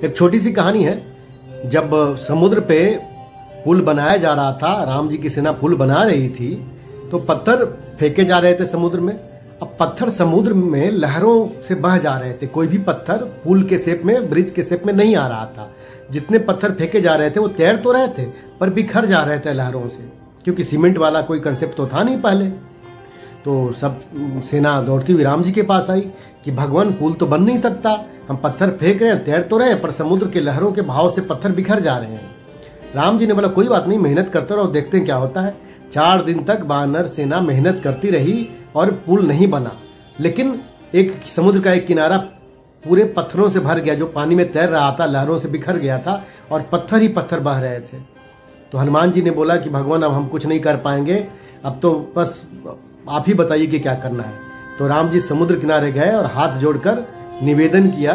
एक छोटी सी कहानी है। जब समुद्र पे पुल बनाया जा रहा था, राम जी की सेना पुल बना रही थी, तो पत्थर फेंके जा रहे थे समुद्र में। अब पत्थर समुद्र में लहरों से बह जा रहे थे। कोई भी पत्थर पुल के शेप में, ब्रिज के शेप में नहीं आ रहा था। जितने पत्थर फेंके जा रहे थे वो तैर तो रहे थे पर बिखर जा रहे थे लहरों से, क्योंकि सीमेंट वाला कोई कंसेप्ट तो था नहीं पहले। तो सब सेना दौड़ती हुई राम जी के पास आई कि भगवान पुल तो बन नहीं सकता, हम पत्थर फेंक रहे हैं, तैर तो रहे हैं, पर समुद्र के लहरों के भाव से पत्थर बिखर जा रहे हैं। राम जी ने बोला कोई बात नहीं, मेहनत करते रहो, देखते हैं क्या होता है। 4 दिन तक वानर सेना मेहनत करती रही और पुल नहीं बना। लेकिन एक समुद्र का एक किनारा पूरे पत्थरों से भर गया, जो पानी में तैर रहा था लहरों से बिखर गया था और पत्थर ही पत्थर बह रहे थे। तो हनुमान जी ने बोला कि भगवान अब हम कुछ नहीं कर पाएंगे, अब तो बस आप ही बताइए कि क्या करना है। तो राम जी समुद्र किनारे गए और हाथ जोड़कर निवेदन किया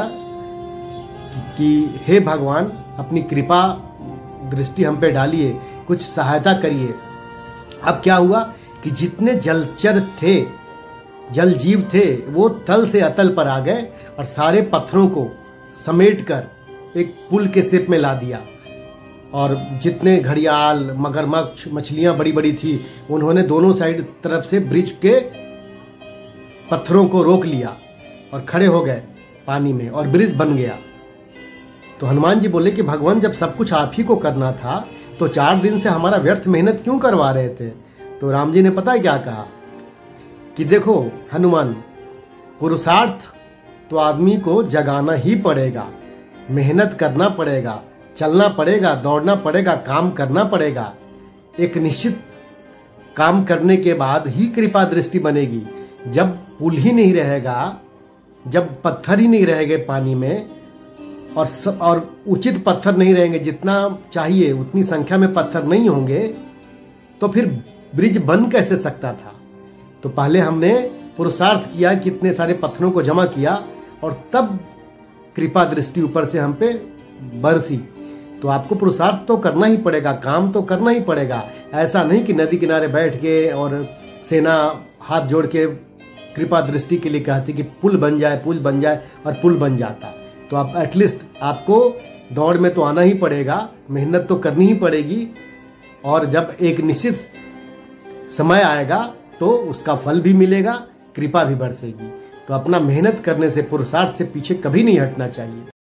कि हे भगवान, अपनी कृपा दृष्टि हम पे डालिए, कुछ सहायता करिए। अब क्या हुआ कि जितने जलचर थे, जल जीव थे, वो तल से अतल पर आ गए और सारे पत्थरों को समेटकर एक पुल के शेप में ला दिया। और जितने घड़ियाल, मगरमच्छ, मछलियां बड़ी बड़ी थी, उन्होंने दोनों साइड तरफ से ब्रिज के पत्थरों को रोक लिया और खड़े हो गए पानी में और ब्रिज बन गया। तो हनुमान जी बोले कि भगवान, जब सब कुछ आप ही को करना था तो 4 दिन से हमारा व्यर्थ मेहनत क्यों करवा रहे थे। तो राम जी ने पता है क्या कहा कि देखो हनुमान, पुरुषार्थ तो आदमी को जगाना ही पड़ेगा, मेहनत करना पड़ेगा, चलना पड़ेगा, दौड़ना पड़ेगा, काम करना पड़ेगा। एक निश्चित काम करने के बाद ही कृपा दृष्टि बनेगी। जब पुल ही नहीं रहेगा, जब पत्थर ही नहीं रहेंगे पानी में और उचित पत्थर नहीं रहेंगे, जितना चाहिए उतनी संख्या में पत्थर नहीं होंगे, तो फिर ब्रिज बन कैसे सकता था। तो पहले हमने पुरुषार्थ किया, कितने सारे पत्थरों को जमा किया और तब कृपा दृष्टि ऊपर से हम पे बरसी। तो आपको पुरुषार्थ तो करना ही पड़ेगा, काम तो करना ही पड़ेगा। ऐसा नहीं कि नदी किनारे बैठ के और सेना हाथ जोड़ के कृपा दृष्टि के लिए कहती कि पुल बन जाए, पुल बन जाए, और पुल बन जाता। तो आप एटलीस्ट आपको दौड़ में तो आना ही पड़ेगा, मेहनत तो करनी ही पड़ेगी, और जब एक निश्चित समय आएगा तो उसका फल भी मिलेगा, कृपा भी बरसेगी। तो अपना मेहनत करने से, पुरुषार्थ से पीछे कभी नहीं हटना चाहिए।